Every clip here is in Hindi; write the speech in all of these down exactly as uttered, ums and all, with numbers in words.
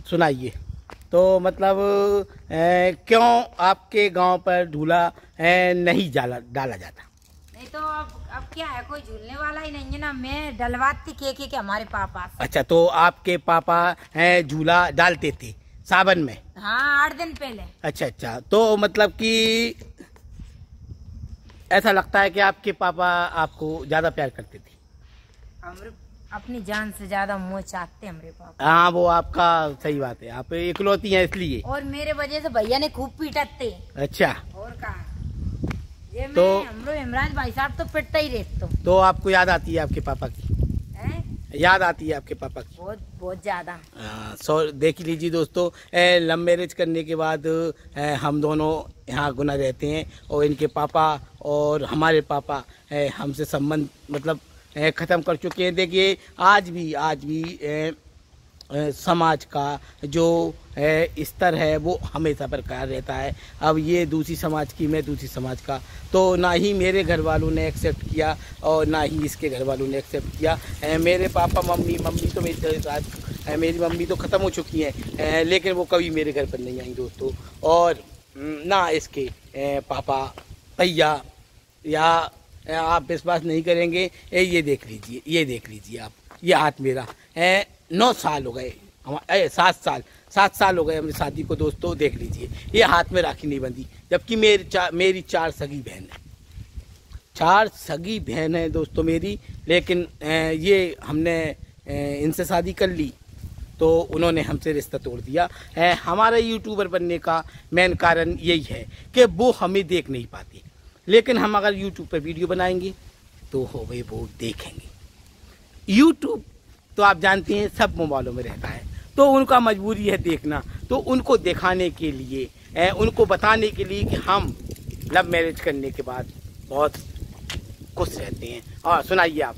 सुनाइए। तो मतलब ए, क्यों आपके गांव पर झूला नहीं डाला डाला जाता? नहीं तो अब अब क्या है, कोई झूलने वाला ही नहीं है ना। मैं डलवाती के के, के हमारे पापा। अच्छा, तो आपके पापा झूला डालते थे सावन में? हाँ, आठ दिन पहले। अच्छा अच्छा, तो मतलब कि ऐसा लगता है कि आपके पापा आपको ज्यादा प्यार करते थे? अपनी जान से ज्यादा मुँह चाहते हमारे पापा। हाँ, वो आपका सही बात है, आप इकलौती हैं इसलिए। और मेरे वजह से भैया ने खूब पीटते। अच्छा, और कहा ये तो मैं इमरान भाई साहब तो पिटता ही रहता। तो आपको याद आती है आपके पापा की? है? याद आती है आपके पापा की? बहुत बहुत ज्यादा। सो देख लीजिए दोस्तों, लव मैरिज करने के बाद ए, हम दोनों यहाँ गुना रहते हैं और इनके पापा और हमारे पापा ए, हमसे संबंध मतलब ख़त्म कर चुके हैं। देखिए आज भी आज भी ए, ए, समाज का जो ए, स्तर है वो हमेशा बरकरार रहता है। अब ये दूसरी समाज की, मैं दूसरी समाज का, तो ना ही मेरे घर वालों ने एक्सेप्ट किया और ना ही इसके घर वालों ने एक्सेप्ट किया। ए, मेरे पापा मम्मी मम्मी तो मेरी साथ मेरी मम्मी तो ख़त्म हो चुकी हैं, लेकिन वो कभी मेरे घर पर नहीं आई दोस्तों। और ना इसके ए, पापा भैया, या आप विश्वास नहीं करेंगे, ये देख लीजिए, ये देख लीजिए आप, ये हाथ मेरा है, नौ साल हो गए हमारे, सात साल सात साल हो गए हमारी शादी को दोस्तों। देख लीजिए, ये हाथ में राखी नहीं बंधी, जबकि मेरी चार मेरी चार सगी बहन है, चार सगी बहन है दोस्तों मेरी। लेकिन ये हमने इनसे शादी कर ली तो उन्होंने हमसे रिश्ता तोड़ दिया। हमारा यूट्यूबर बनने का मेन कारण यही है कि वो हमें देख नहीं पाती, लेकिन हम अगर यूट्यूब पर वीडियो बनाएंगे तो हो गए वो देखेंगे। यूट्यूब तो आप जानते हैं सब मोबाइलों में रहता है, तो उनका मजबूरी है देखना। तो उनको दिखाने के लिए ए, उनको बताने के लिए कि हम लव मैरिज करने के बाद बहुत खुश रहते हैं। और सुनाइए आप,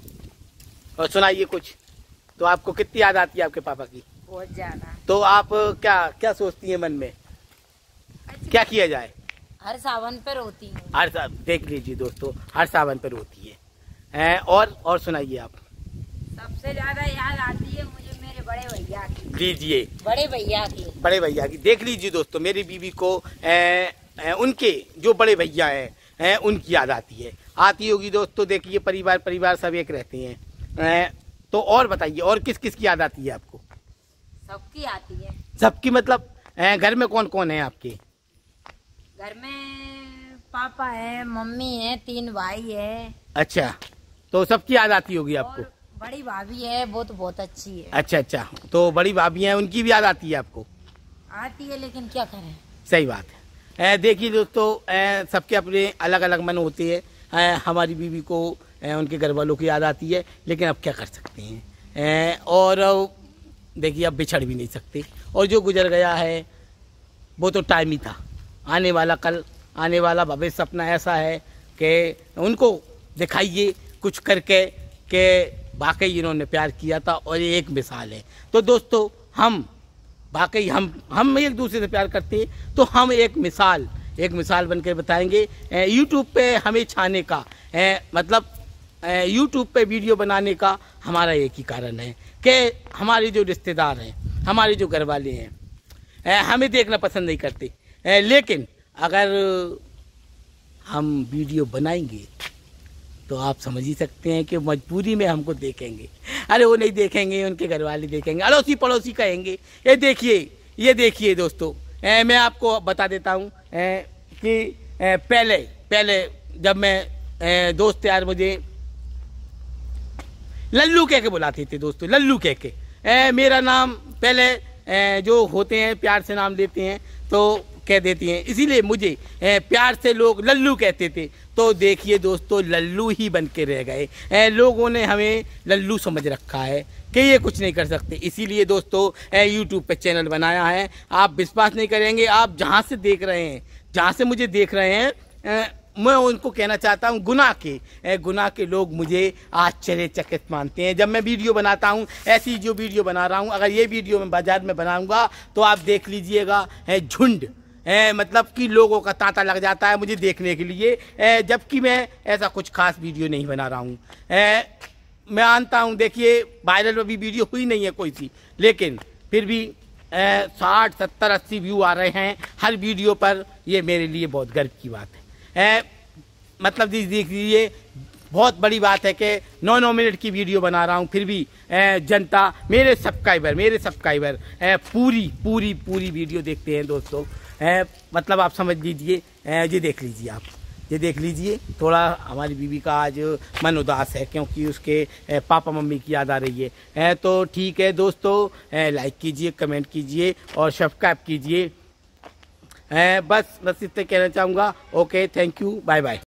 और सुनाइए कुछ। तो आपको कितनी याद आती है आपके पापा की? बहुत ज्यादा। तो आप क्या क्या सोचती हैं मन में, क्या किया जाए? हर सावन पर होती है। हर देख लीजिए दोस्तों, हर सावन पर होती है। और और सुनाइए आप। सबसे ज्यादा याद आती है मुझे मेरे बड़े भैया की। लीजिए, बड़े भैया की बड़े भैया की देख लीजिए दोस्तों, मेरी बीवी को ए, ए, उनके जो बड़े भैया हैं उनकी याद आती है, आती होगी दोस्तों। देखिए परिवार परिवार सब एक रहते हैं। ए, तो और बताइए, और किस किस की याद आती है आपको? सबकी आती है। सबकी मतलब ए, घर में कौन कौन है आपके? घर में पापा है, मम्मी है, तीन भाई है। अच्छा, तो सबकी याद आती होगी आपको? बड़ी भाभी है, वो तो बहुत अच्छी है। अच्छा अच्छा, तो बड़ी भाभी हैं, उनकी भी याद आती है आपको? आती है, लेकिन क्या करें। सही बात है। देखिए दोस्तों, सबके अपने अलग अलग मन होते हैं। हमारी बीवी को ए, उनके घर वालों की याद आती है, लेकिन अब क्या कर सकते हैं। ए, और देखिए अब बिछड़ भी नहीं सकते, और जो गुजर गया है वो तो टाइम ही था। आने वाला कल, आने वाला भविष्य अपना ऐसा है कि उनको दिखाइए कुछ करके कि वाकई इन्होंने प्यार किया था, और ये एक मिसाल है। तो दोस्तों हम वाकई हम हम एक दूसरे से प्यार करते हैं, तो हम एक मिसाल एक मिसाल बनकर बताएंगे। यूट्यूब पे हमें छाने का ए, मतलब यूट्यूब पे वीडियो बनाने का हमारा एक ही कारण है कि हमारे जो रिश्तेदार हैं, हमारे जो घर वाले हैं, ए, हमें देखना पसंद नहीं करते। ए, लेकिन अगर हम वीडियो बनाएंगे तो आप समझ ही सकते हैं कि मजबूरी में हमको देखेंगे। अरे वो नहीं देखेंगे, उनके घर वाले देखेंगे, अड़ोसी पड़ोसी कहेंगे। ये देखिए, ये देखिए दोस्तों, ए, मैं आपको बता देता हूँ कि ए, पहले पहले जब मैं ए, दोस्त यार मुझे लल्लू कह के बुलाते थे दोस्तों, लल्लू कह के। ए, मेरा नाम पहले ए, जो होते हैं प्यार से नाम लेते हैं तो कह देती हैं, इसीलिए मुझे ए, प्यार से लोग लल्लू कहते थे। तो देखिए दोस्तों, लल्लू ही बन के रह गए। ए, लोगों ने हमें लल्लू समझ रखा है कि ये कुछ नहीं कर सकते। इसीलिए दोस्तों यूट्यूब पे चैनल बनाया है। आप विश्वास नहीं करेंगे, आप जहाँ से देख रहे हैं, जहाँ से मुझे देख रहे हैं, ए, मैं उनको कहना चाहता हूँ, गुनाह के ए, गुनाह के लोग मुझे आश्चर्यचकित मानते हैं जब मैं वीडियो बनाता हूँ। ऐसी जो वीडियो बना रहा हूँ, अगर ये वीडियो मैं बाजार में बनाऊँगा तो आप देख लीजिएगा झुंड ए, मतलब कि लोगों का तांता लग जाता है मुझे देखने के लिए, ए, जबकि मैं ऐसा कुछ खास वीडियो नहीं बना रहा हूँ। मैं मानता हूँ, देखिए वायरल अभी वीडियो हुई नहीं है कोई सी, लेकिन फिर भी साठ सत्तर अस्सी व्यू आ रहे हैं हर वीडियो पर। ये मेरे लिए बहुत गर्व की बात है। ए, मतलब देख लीजिए, बहुत बड़ी बात है कि नौ नौ मिनट की वीडियो बना रहा हूँ, फिर भी ए, जनता, मेरे सब्सक्राइबर मेरे सब्सक्राइबर ए, पूरी पूरी पूरी वीडियो देखते हैं दोस्तों। ए, मतलब आप समझ लीजिए, ये देख लीजिए, आप ये देख लीजिए। थोड़ा हमारी बीवी का आज मन उदास है क्योंकि उसके पापा मम्मी की याद आ रही है। तो ठीक है दोस्तों, लाइक कीजिए, कमेंट कीजिए और सब्सक्राइब कीजिए। बस बस इतने कहना चाहूँगा। Okay, thank you, bye bye.